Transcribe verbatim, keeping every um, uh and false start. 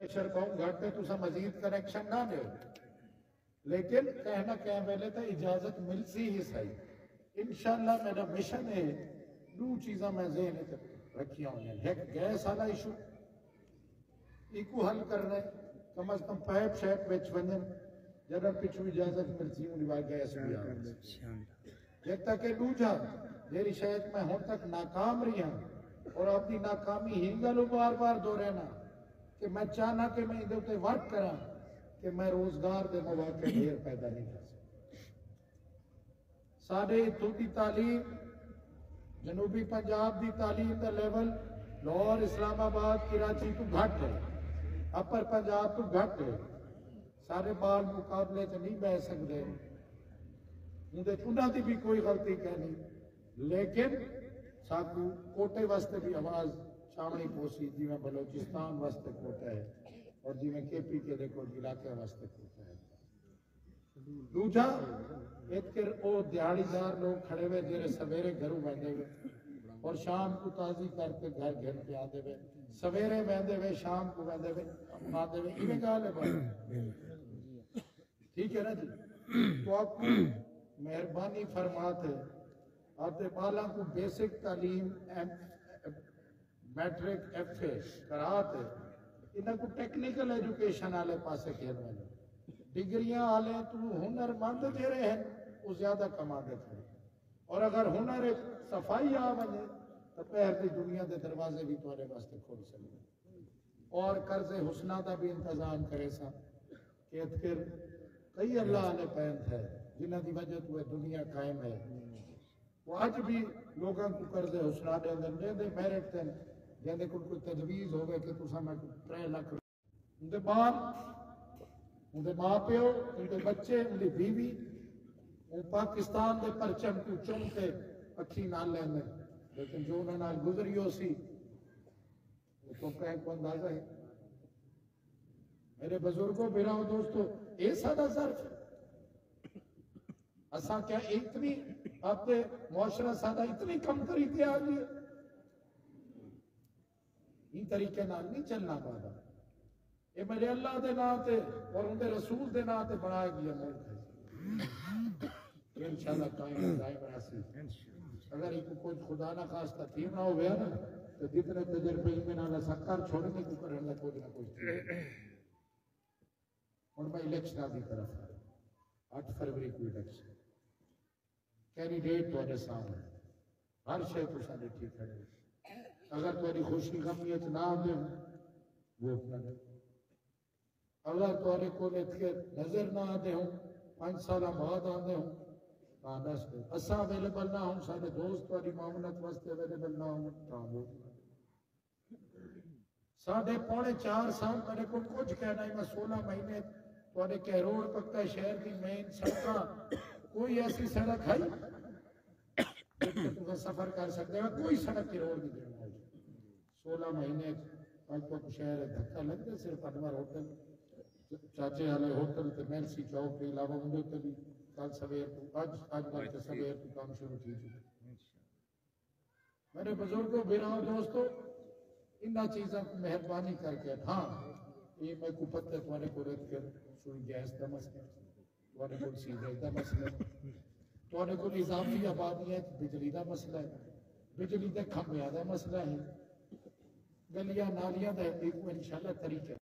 pressure بہت گھٹ ہے تو مزید کنیکشن نہ دے لیکن کہنا کہ ویلے تو اجازت مل سی ہی صحیح انشاءاللہ میرا مشن ہے دو چیزاں میں ذہن رکھیا ہوئی ہیں ایک گیس والا ایشو ایکو حل کر رہے کم از کم پائپ شیپ بچ ونجن جدہ پچھو اجازت مل سی انہی بار گیس بھی آگا جب تک کہ دو جا میری شاید میں ہوں تک ناکام رہی ہوں اور اپنی ناکامی ہی گلو بار بار دو رہنا کہ میں چاہنا کہ میں ادھر تے ورک کرا کہ میں روزگار دے مواقع دیر پیدا نہیں کر سکتا ساڑھے اتھو دی تعلیم جنوبی پنجاب دی تعلیم دا لیول لاہور اسلام آباد کراچی تو گھٹ ہے اپر پنجاب تو گھٹ ہے سارے بال مقابلے سے نہیں بہ سکتے مجھے انہاں دی بھی کوئی غلطی کہنی لیکن ساکو کوٹے واسطے بھی آواز شامنی پوسی جی میں بلوچستان واسطے کوٹا ہے اور جی میں کے پی کے دیکھو علاقے واسطے کوٹا ہے دوجہ اتکر او دیہڑی دار لوگ کھڑے ہوئے جیرے سویرے گھروں بیندے ہوئے اور شام کو تازی کر کے گھر گھر کے آدھے ہوئے سویرے بیندے ہوئے شام کو بیندے ہوئے آدھے ہوئے انہیں گالے بڑھے ٹھیک ہے نا جی تو آپ کو مہربانی فرمات ہے آتے بالا کو بیسک تعلیم میٹرک ایف اے کراتے انہاں کو ٹیکنیکل ایجوکیشن آلے پاسے کہنے والے ڈگریاں آلے تو ہنر مند دے رہے ہیں وہ زیادہ کما دیتے ہیں اور اگر ہنر صفائی آونے تو پہر دی دنیا دے دروازے بھی توارے واسطے کھول سکتے اور قرض حسنہ دا بھی انتظام کرے سا کہ اتکر کئی اللہ نے پہنت ہے جنہ دی وجہ تو دنیا قائم ہے وہ آج بھی لوگاں کو قرض حسنہ دے اندر دے دے میرٹ دے جہاں کو کوئی تجویز ہوگئے کہ تو سامنے ترے لکھ ان دے بال ان دے ماں پیو ان دے بچے ان دے بیوی ان پاکستان دے پرچم کو چن کے اکھی نال لینے لیکن جو انہوں نے گزری ہو سی وہ تو کہیں کو اندازہ ہے میرے بزرگوں بیراؤ دوستو اے سادہ ظرف اساں کیا اتنی آپ دے معاشرہ سادہ اتنی کم کری تھی آگئی این طریقے نال نہیں چلنا پادا یہ میرے اللہ دے ناتے اور ان دے رسول دے ناتے بنائے گیا ملک ہے کہ انشاءاللہ قائم دائم راسی اگر ایک کچھ خدا نہ خواستہ تھی نہ ہو گیا نا تو جتنے تجربے میں نہ سکر چھوڑنے کو کرنے کچھ نہ کچھ تھی اور میں الیکشنہ دی طرف ہے آٹھ فروری کو الیکشن کینڈیڈیٹ تو آنے سامنے ہر شے کو سانے ٹھیک ہے اگر تمہاری خوشی غمیت نہ آدھے ہوں ووٹ نہ دے اگر تمہارے کو نظر نہ آدھے ہوں پانچ سالہ بعد آدھے ہوں کہاں دے اسا اویلیبل نہ ہوں سارے دوست تمہاری معاونت واسطے اویلیبل نہ ہوں کہاں ووٹ ساڑھے پونے چار سال میرے کو کچھ کہنا ہے میں سولہ مہینے تمہارے کہروڑ پکا شہر کی مین سڑکاں کوئی ایسی سڑک ہے تمہیں سفر کر سکتے ہیں کوئی سڑک کی روڈ نہیں دینا ہے سولہ مہینے پانچ پاک شہر دھکا لگ دے صرف انوار ہوٹل چاچے والے ہوٹل تے میلسی چوک کے علاوہ مجھے تے بھی کل سویر کو آج آج بار کے سویر کو کام شروع کی چکے میرے بزرگوں بیراؤں دوستو انہا چیزاں کو مہربانی کر کے ہاں یہ میں کو پتہ تمہارے کو رہت کر سوئی گیس دا مسئلہ تمہارے کو سیدھے دا مسئلہ تمہارے کو اضافی آبادیت بجلی دا مسئلہ ہے بجلی دے کھمبیاں دا مسئلہ ہے گلیاں نالیاں دا ایک انشاءاللہ طریقہ